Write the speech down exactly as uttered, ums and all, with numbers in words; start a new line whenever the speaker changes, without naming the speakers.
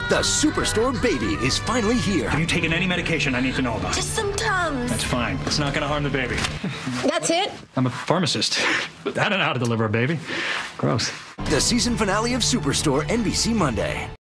The Superstore baby is finally here.
Have you taken any medication I need to know about?
Just some Tums.
That's fine. It's not going to harm the baby.
That's it?
I'm a pharmacist. I don't know how to deliver a baby. Gross.
The season finale of Superstore, N B C Monday.